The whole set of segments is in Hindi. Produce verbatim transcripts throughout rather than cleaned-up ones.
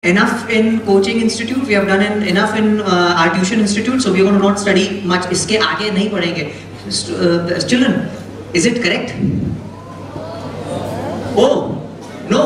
enough in coaching institute, we have done in, enough in uh, our tuition institute, so we are going to not study much. इसके आगे नहीं पढ़ेंगे. Uh, children, is it correct? Oh, no.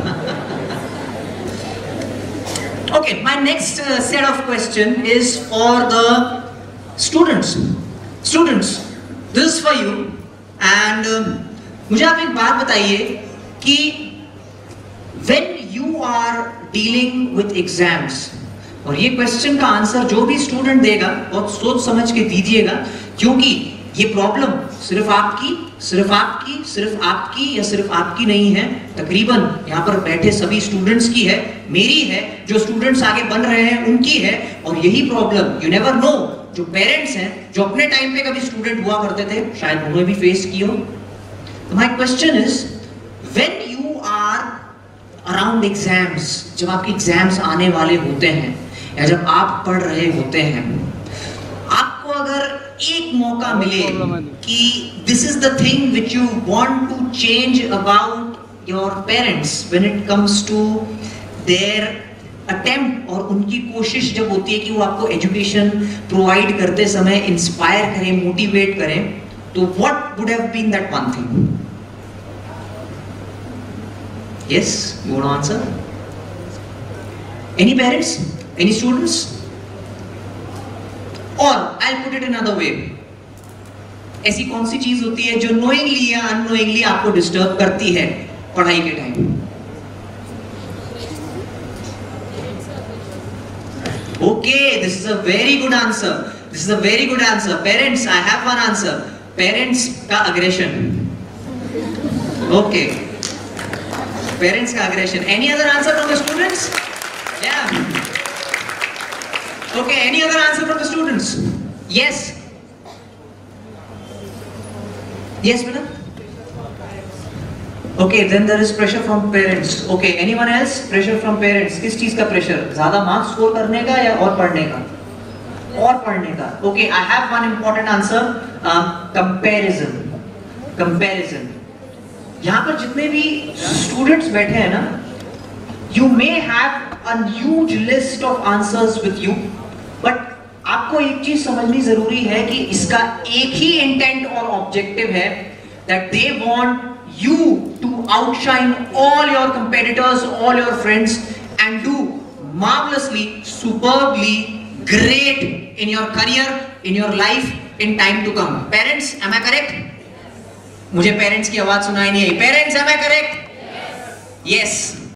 Okay, my next uh, set of question is for the students. Students, this is for you. And uh, मुझे आप एक बात बताइए कि when you are dealing with exams, और ये क्वेश्चन का आंसर जो भी स्टूडेंट देगा बहुत सोच समझ के दीजिएगा, क्योंकि ये प्रॉब्लम सिर्फ आपकी सिर्फ आपकी सिर्फ आपकी या सिर्फ आपकी नहीं है, तकरीबन यहाँ पर बैठे सभी स्टूडेंट्स की है, मेरी है, जो स्टूडेंट्स आगे बन रहे हैं उनकी है. और यही प्रॉब्लम यू नेवर नो, जो पेरेंट्स हैं जो अपने टाइम पे कभी स्टूडेंट हुआ करते थे शायद उन्होंने भी फेस की हो. My question is, when you are around exams, जब आपके एग्जाम्स आने वाले होते हैं या जब आप पढ़ रहे होते हैं, आपको अगर एक मौका मिले कि this is the thing which you want to change about your parents when it comes to their attempt, और उनकी कोशिश जब होती है कि वो आपको एजुकेशन प्रोवाइड करते समय इंस्पायर करें, मोटिवेट करें, तो what would have been that one thing? Yes, you want to answer? Any parents? Any students? Or I'll put it another way. ऐसी कौन सी चीज होती है जो knowingly या unknowingly आपको डिस्टर्ब करती है पढ़ाई के time? Okay, this is a very good answer. This is a very good answer. Parents, I have one answer. Parents का aggression. Okay. Parents का aggression. Any other answer from the students? Yeah. Okay. Any other answer from the students? Yes. Yes, madam. Okay. Then there is pressure from parents. Okay. Anyone else? Pressure from parents. किस चीज का pressure? ज़्यादा marks score करने का या और पढ़ने का? और पढ़ने का. Okay. I have one important answer. Um, comparison. Comparison. यहाँ पर जितने भी स्टूडेंट्स बैठे हैं ना, you may have a huge list of answers with you, but आपको एक चीज समझनी जरूरी है कि इसका एक ही इंटेंट और ऑब्जेक्टिव है, that they want you to outshine all your competitors, all your friends, and do marvellously, superbly great in your career, in your life, in time to come. Parents, am I correct? मुझे पेरेंट्स की आवाज सुनाई नहीं आई. Parents, am I correct? Yes.